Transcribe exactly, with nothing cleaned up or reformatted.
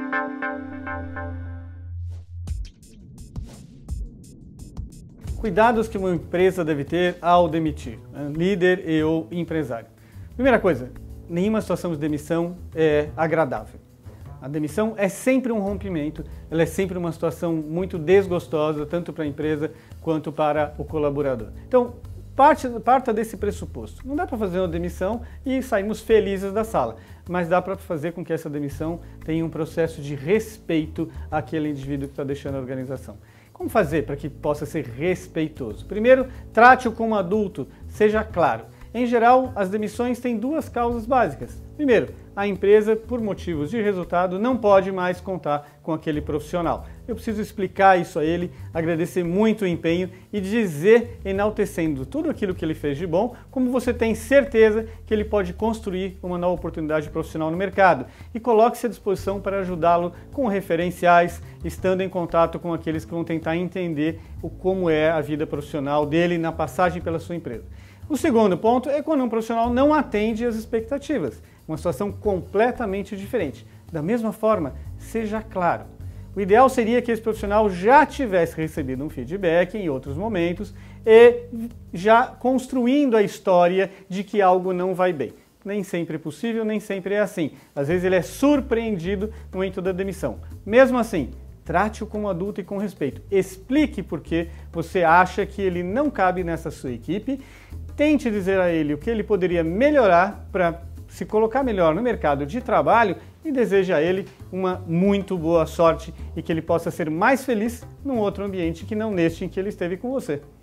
Cuidados que uma empresa deve ter ao demitir, né? Líder e ou empresário. Primeira coisa, nenhuma situação de demissão é agradável. A demissão é sempre um rompimento, ela é sempre uma situação muito desgostosa, tanto para a empresa quanto para o colaborador. Então, parte, parta desse pressuposto. Não dá para fazer uma demissão e sairmos felizes da sala, mas dá para fazer com que essa demissão tenha um processo de respeito àquele indivíduo que está deixando a organização. Como fazer para que possa ser respeitoso? Primeiro, trate-o como adulto, seja claro. Em geral, as demissões têm duas causas básicas. Primeiro, a empresa, por motivos de resultado, não pode mais contar com aquele profissional. Eu preciso explicar isso a ele, agradecer muito o empenho e dizer, enaltecendo tudo aquilo que ele fez de bom, como você tem certeza que ele pode construir uma nova oportunidade profissional no mercado. E coloque-se à disposição para ajudá-lo com referenciais, estando em contato com aqueles que vão tentar entender o como é a vida profissional dele na passagem pela sua empresa. O segundo ponto é quando um profissional não atende às expectativas, uma situação completamente diferente. Da mesma forma, seja claro. O ideal seria que esse profissional já tivesse recebido um feedback em outros momentos e já construindo a história de que algo não vai bem. Nem sempre é possível, nem sempre é assim. Às vezes ele é surpreendido no momento da demissão. Mesmo assim, trate-o como adulto e com respeito. Explique por que você acha que ele não cabe nessa sua equipe. Tente dizer a ele o que ele poderia melhorar para se colocar melhor no mercado de trabalho e deseje a ele uma muito boa sorte e que ele possa ser mais feliz num outro ambiente que não neste em que ele esteve com você.